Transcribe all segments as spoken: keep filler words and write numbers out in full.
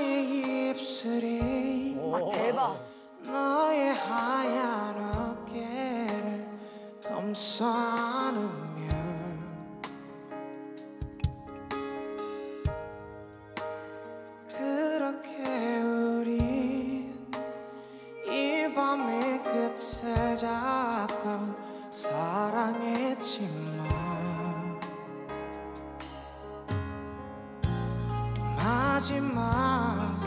나의 입술이 아, 대박. 너의 하얀 어깨를 감싸 안으면 그렇게 우린 이 밤의 끝을 잡고 사랑했지만 마지막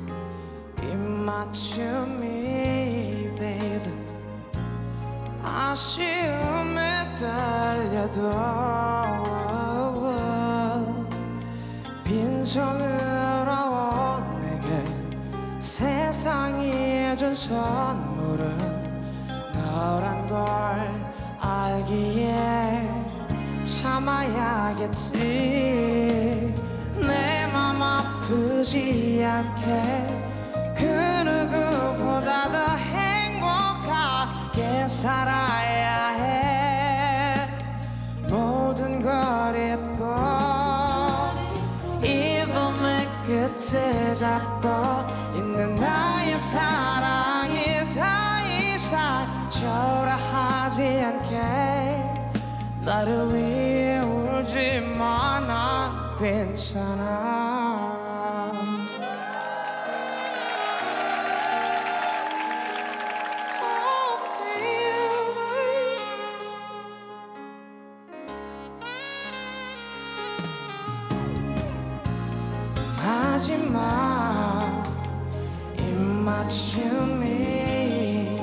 입맞춤이 baby 아쉬움에 떨려도 빈손으로 내게 세상이 준 선물은 너란 걸 알기에 참아야겠지 내 맘 아프지 않게 그 누구보다 더 행복하게 살아야 해 모든 걸 잊고 이 밤의 끝을 잡고 있는 나의 사랑이 더 이상 초라하지 않게 나를 위해 울지만 난 괜찮아 마지막 입맞춤이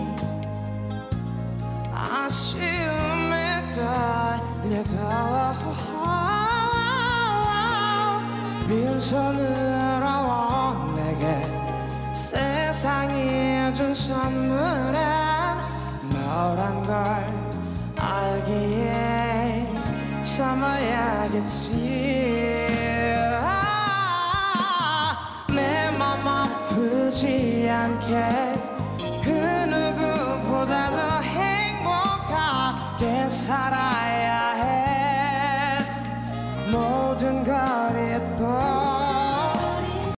아쉬움에 떨려도 빈손으로 내게 세상이 준 선물은 너란 걸 알기에 참아야겠지 내 맘 아프지 않게 그 누구보다 더 행복하게 살아야